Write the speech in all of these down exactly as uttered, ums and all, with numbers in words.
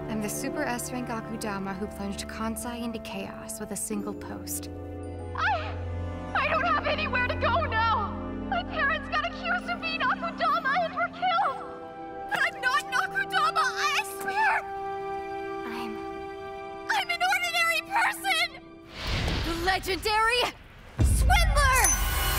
I'm the Super S-Rank Akudama who plunged Kansai into chaos with a single post. I... I don't have anywhere to go now! My parents got accused of being Akudama and were killed! But I'm not an Akudama, I swear! I'm... I'm an ordinary person! the legendary Swindler!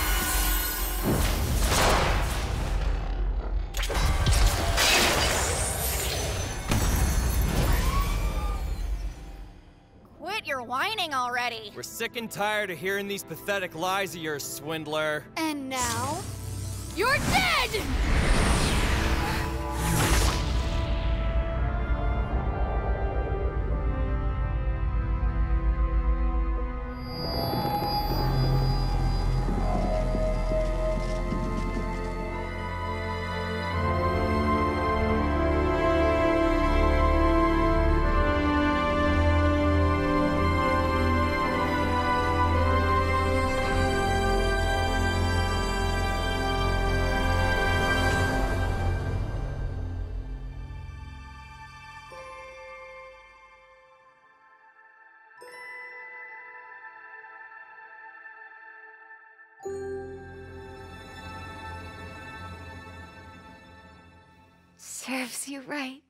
Quit your whining already! We're sick and tired of hearing these pathetic lies of yours, Swindler. And now... you're dead! Serves you right.